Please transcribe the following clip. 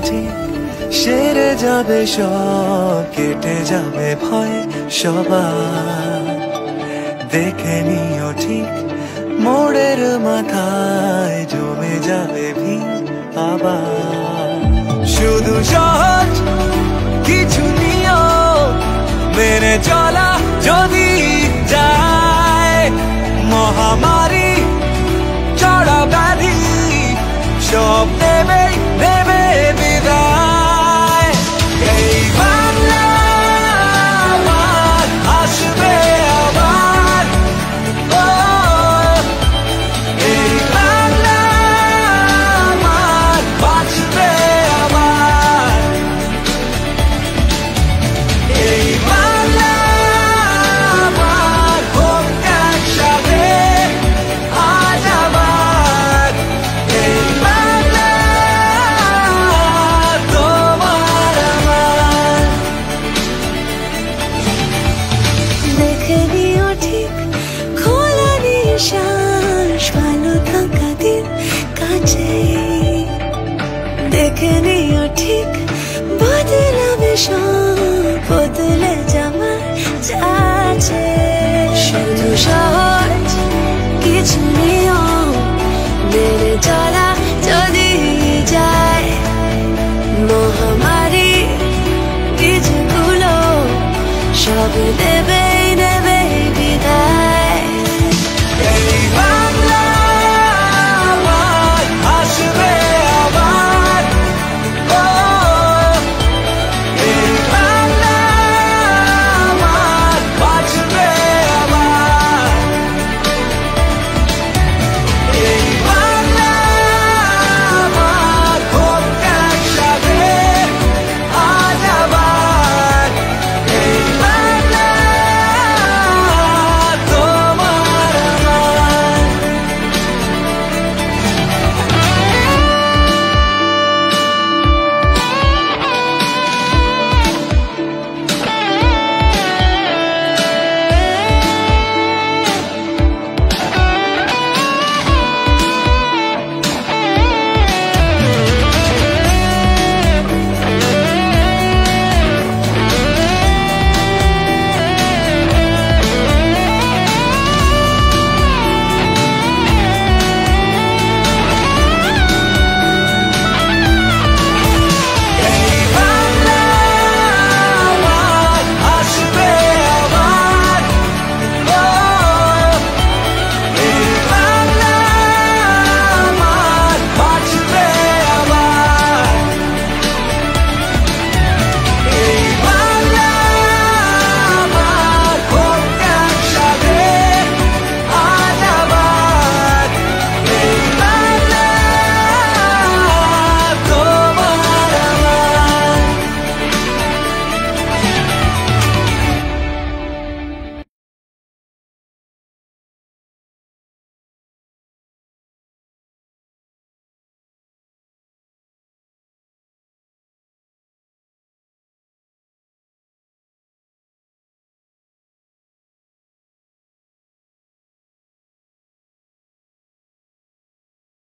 ঠিক সেরে যাবে সব, কেটে যাবে ভয় সবার। দেখে নিও ঠিক মোড়ের মাথায় জমে যাবে ভিড় আবার। শুধু সহজ কিছু নিয়ম মেনে চলা যদি যায়, মহামারী চড়া ব্যাধি সব নেবে নেবে বিদায়। এই বাংলা আমার আসবে আবার, ও এই বাংলা আমার বাঁচবে আবার। এই বাংলা আমার হোক একসাথে আজ আবার। এই বাংলা তোমার আমার। দেখে নিও ঠিক খোলা নিঃশ্বাস, ভালো থাকা দিন কাছে। দেখে নিও ঠিক বদলাবে সব, বদলে যাবার যাচ্ছে। শুধু সহজ কিছু নিয়ম মেনে চলা যদি যায়, মহামারী বীজগুলো সব দেবে